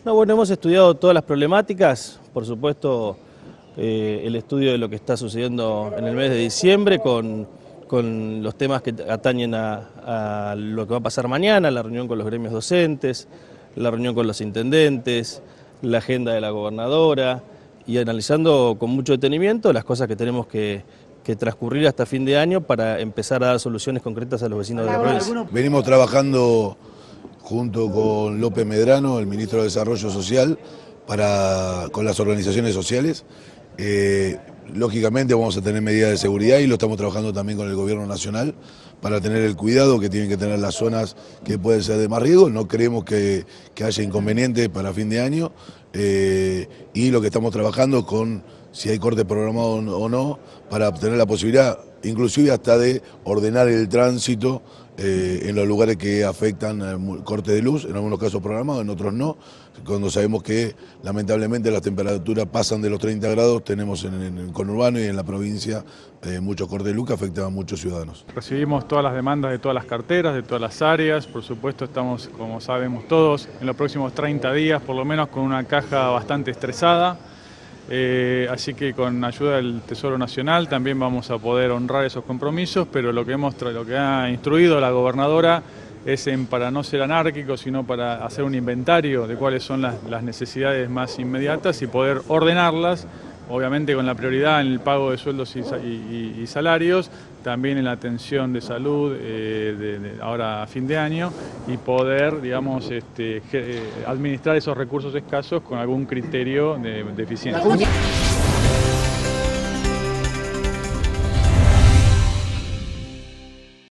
No, bueno, hemos estudiado todas las problemáticas, por supuesto el estudio de lo que está sucediendo en el mes de diciembre con los temas que atañen a lo que va a pasar mañana, la reunión con los gremios docentes, la reunión con los intendentes, la agenda de la gobernadora y analizando con mucho detenimiento las cosas que tenemos que transcurrir hasta fin de año para empezar a dar soluciones concretas a los vecinos de la provincia. Venimos trabajando junto con López Medrano, el ministro de Desarrollo Social, con las organizaciones sociales. Lógicamente vamos a tener medidas de seguridad y lo estamos trabajando también con el gobierno nacional para tener el cuidado que tienen que tener las zonas que pueden ser de más riesgo. No creemos que haya inconvenientes para fin de año y lo que estamos trabajando con si hay corte programado o no, para obtener la posibilidad, inclusive hasta de ordenar el tránsito en los lugares que afectan corte de luz, en algunos casos programados, en otros no. Cuando sabemos que lamentablemente las temperaturas pasan de los 30 grados, tenemos en el conurbano y en la provincia muchos cortes de luz que afectan a muchos ciudadanos. Recibimos todas las demandas de todas las carteras, de todas las áreas. Por supuesto estamos, como sabemos todos, en los próximos 30 días por lo menos con una caja bastante estresada. Así que con ayuda del Tesoro Nacional también vamos a poder honrar esos compromisos, pero lo que ha instruido la gobernadora es para no ser anárquico, sino para hacer un inventario de cuáles son las necesidades más inmediatas y poder ordenarlas, obviamente con la prioridad en el pago de sueldos y salarios, también en la atención de salud ahora a fin de año y poder, digamos, administrar esos recursos escasos con algún criterio de eficiencia.